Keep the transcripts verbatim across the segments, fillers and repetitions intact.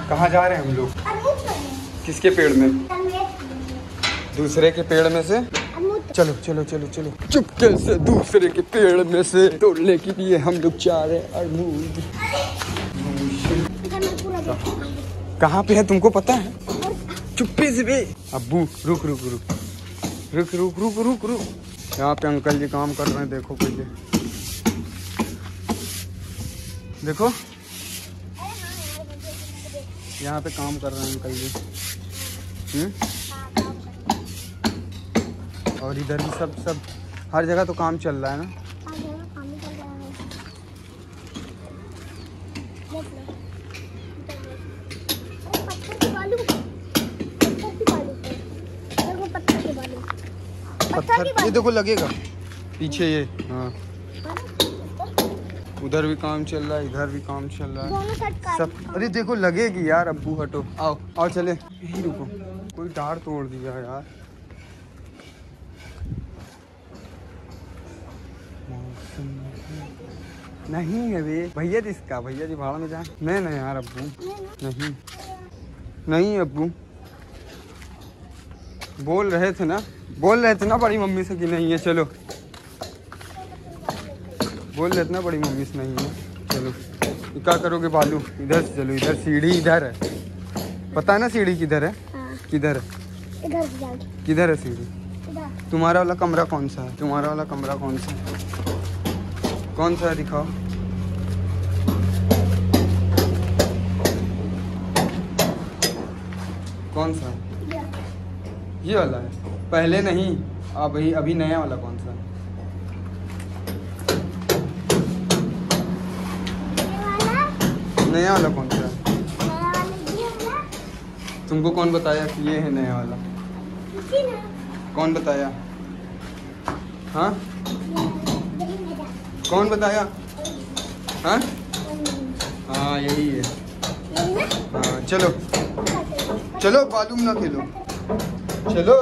कहाँ जा रहे हैं हम लोग? किसके पेड़ में? दूसरे के पेड़ में से। चलो चलो चलो चलो चुपके से दूसरे के पेड़ में से तोड़ने के लिए हम लोग जा रहे हैं अमरूद। कहाँ पे है तुमको पता है? चुप्पे से बे। अब्बू रुक रुक रुक रुक रुक रुक रुक रुक यहाँ पे अंकल जी काम कर रहे हैं। देखो पहले देखो यहाँ पे काम कर रहे हैं अंकल जी। हम्म और इधर भी सब सब हर जगह तो काम चल रहा है ना। पत्थर ये देखो लगेगा पीछे ये। हाँ उधर भी काम चल रहा है, इधर भी काम चल रहा है सब। अरे देखो लगेगी यार। अब्बू हटो, आओ आओ चले। यही रुको, कोई तार तोड़ दिया यार। नहीं है वे भैया जी, इसका भैया जी भाड़ा में जाए। नहीं नहीं यार अब्बू नहीं नहीं अब्बू बोल रहे थे ना, बोल रहे थे ना बड़ी मम्मी से कि नहीं है। चलो बोल रहे थे ना बड़ी मम्मी से नहीं है। चलो क्या करोगे बालू? इधर से चलो, इधर सीढ़ी इधर है। पता है ना सीढ़ी किधर है? हाँ। किधर है? इधर किधर है सीढ़ी? तुम्हारा वाला कमरा कौन सा है? तुम्हारा वाला कमरा कौन सा है? कौन सा है दिखाओ। कौन सा है? ये वाला है। पहले नहीं, अभी अभी नया वाला कौन सा है? नया वाला कौन सा है? तुमको कौन बताया कि ये है नया वाला? कौन बताया? हाँ कौन बताया? हाँ हाँ यही है। हाँ चलो चलो बालू में ना खेलो, चलो।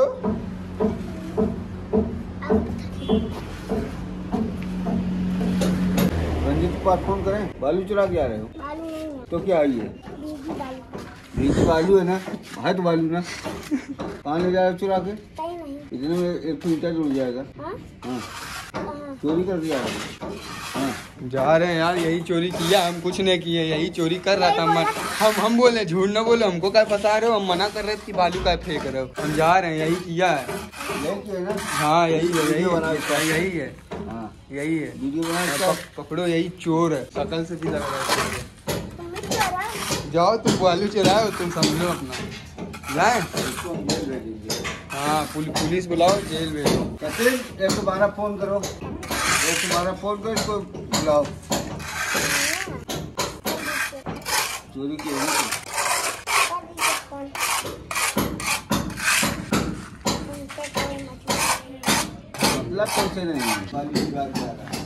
रंजीत को फोन करें। बालू चुरा के आ रहे हो? बालू नहीं है। तो क्या आई है? बीजी बालू है ना, है तो बालू ना। कहाँ ले जा रहे हो चुरा के? इतने में एक ईंटा जुड़ जाएगा। हाँ चोरी कर दिया है। हाँ जा रहे हैं यार, यही चोरी किया। हम कुछ नहीं किए, यही चोरी कर रहा था। हम हम हम बोले झूठ ना बोले, हमको क्या फंसा रहे हो? हम मना कर रहे थे कि बालू का फेंक रहे हो। हम जा रहे हैं, यही किया है। हाँ यही है, यही है, यही है। हाँ यही है। वीडियो बना पकड़ो, यही चोर है। शकल से भी लग रहा है। जाओ तुम बालू चुराओ, तुम समझो अपना। जाए हाँ पुलिस बुलाओ, जेल भेजो। एक तुम्हारा फोन करो, एक तुम्हारा फोन करो, इसको बुलाओ। चोरी की है मतलब कैसे नहीं है? बालू चुरा के जा रहा है,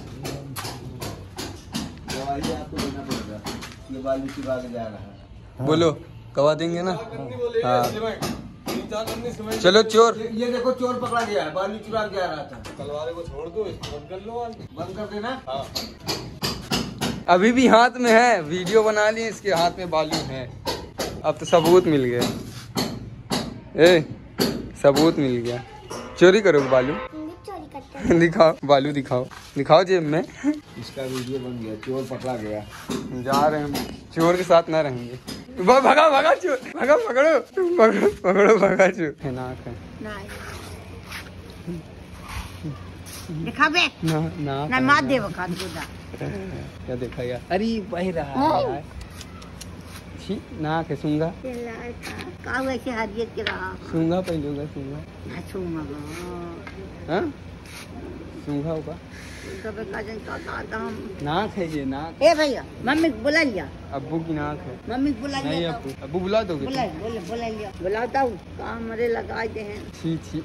दवाई आपको देना पड़ेगा। ये बालू चुरा के जा रहा है। बोलो कवा देंगे ना। हाँ चलो चोर। ये, ये देखो चोर पकड़ा गया है, बालू चुरा के आ रहा था। तलवारे को छोड़ दो, बंद कर लो, बंद कर देना। हाँ अभी भी हाथ में है, वीडियो बना ली, इसके हाथ में बालू है। अब तो सबूत मिल गया। ए सबूत मिल गया। चोरी करोगे बालू? दिखाओ बालू, दिखाओ दिखाओ जेब में। इसका वीडियो बन गया, चोर पकड़ा गया। जा रहे हैं, चोर के साथ ना रहेंगे। भगा भगा चोर, भगा पकड़ो पकड़ो पकड़ो भगा चोर। है नाक है देखा बे ना ना ना मार दे वो खाद को दा। क्या देखा यार? अरे बह रहा है यार। छी नाक है। सूंगा का वैसे हरियत के रहा। सूंगा पहले होगा, सूंगा। ना सूंगा हाँ सूंगा होगा। कबे का जन का का हम नाक है ये, नाक। ए भैया मम्मी को बुला लिया। अब्बू की नाक है। मम्मी को बुला लिया। नहीं अब्बू, अब्बू बुला दोगे? बुला बुला बुला लिया, बुलाता हूँ। कहाँ मरे लगाए दे हैं। छी छी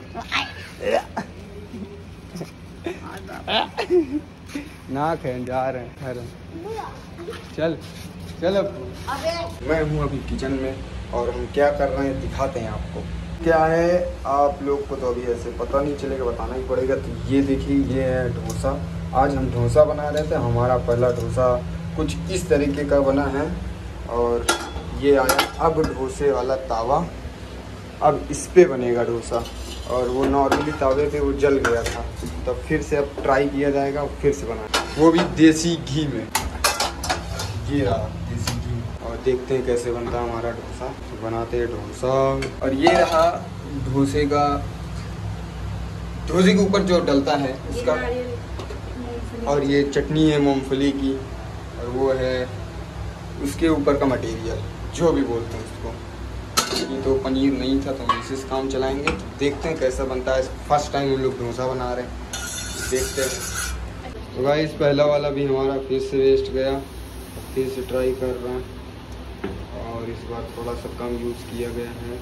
नाक है। जा रहे हैं घर। चल चल अब्बू। मैं हूँ अभी किचन में और हम क्या कर रहे हैं दिखाते हैं आपको। क्या है आप लोग को तो अभी ऐसे पता नहीं चलेगा, बताना ही पड़ेगा। तो ये देखिए, ये है डोसा। आज हम डोसा बना रहे थे। हमारा पहला डोसा कुछ इस तरीके का बना है और ये आया अब डोसे वाला तावा। अब इस पे बनेगा डोसा, और वो नॉर्मली तावे पे वो जल गया था, तो फिर से अब ट्राई किया जाएगा, फिर से बनाना, वो भी देसी घी में। ये रहा देसी घी, और देखते हैं कैसे बनता है हमारा डोसा। तो बनाते हैं डोसा। और ये रहा डोसे का, डोसे के ऊपर जो डलता है उसका, और ये चटनी है मूंगफली की, और वो है उसके ऊपर का मटेरियल, जो भी बोलते हैं उसको। ये तो पनीर नहीं था, तो हम इसी से काम चलाएंगे। तो देखते हैं कैसा बनता है। फर्स्ट टाइम हम लोग डोसा बना रहे हैं, देखते हैं। तो गाइस पहला वाला भी हमारा फिर से वेस्ट गया, फिर से ट्राई कर रहे हैं, और इस बार थोड़ा सा कम यूज़ किया गया है।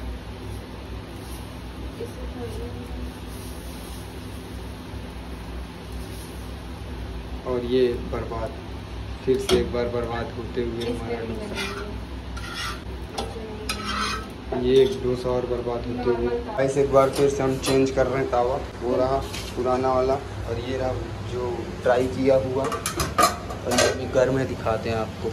और ये बर्बाद, फिर से एक बार बर्बाद होते हुए हमारा डोसा, ये एक डोसा और बर्बाद होते हुए। ऐसे एक बार फिर से हम चेंज कर रहे हैं तावा। वो रहा पुराना वाला, और ये रहा जो ट्राई किया हुआ, और ये भी गर्म है, दिखाते हैं आपको।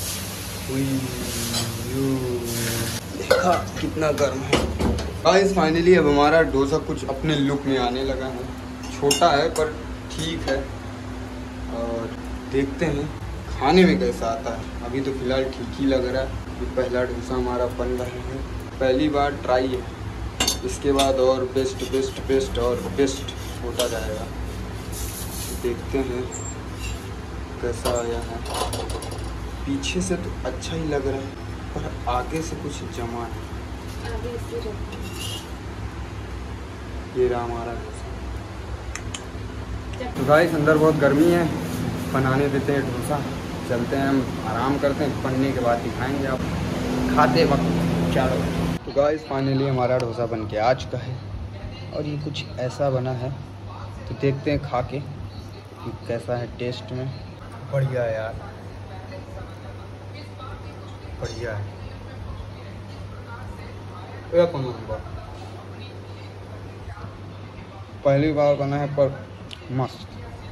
देखा कितना गर्म है। गाइस फाइनली अब हमारा डोसा कुछ अपने लुक में आने लगा है। छोटा है पर ठीक है, और देखते हैं खाने में कैसा आता है। अभी तो फिलहाल ठीक ही लग रहा है। ये पहला डोसा हमारा बन रहा है, पहली बार ट्राई है। इसके बाद और बेस्ट बेस्ट बेस्ट और बेस्ट होता जाएगा। देखते हैं कैसा आया है। पीछे से तो अच्छा ही लग रहा है, पर आगे से कुछ जमा है। ये रहा हमारा डोसा। तो गाइस अंदर बहुत गर्मी है, बनाने देते हैं डोसा। चलते हैं, हम आराम करते हैं, बनने के बाद दिखाएंगे आप खाते वक्त। चलो तो गाइस फाइनली हमारा डोसा बन के आ चुका है, और ये कुछ ऐसा बना है। तो देखते हैं खा के कि कैसा है टेस्ट में। बढ़िया है यार, बढ़िया है। पहली बार बना है पर मस्त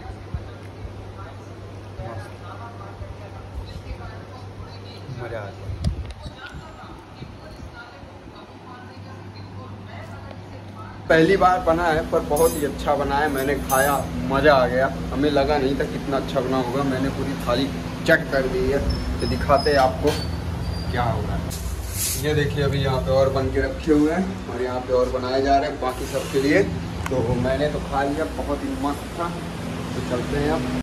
मजा आ गया। पहली बार बना है पर बहुत ही अच्छा बना है। मैंने खाया, मज़ा आ गया। हमें लगा नहीं था कितना अच्छा बना होगा। मैंने पूरी थाली चट कर दी है। तो दिखाते हैं आपको क्या हो रहा है। ये देखिए अभी यहाँ पे और बन के रखे हुए हैं, और यहाँ पे और बनाए जा रहे हैं बाकी सबके लिए। तो मैंने तो खा लिया, बहुत ही मस्त था। तो चलते हैं अब।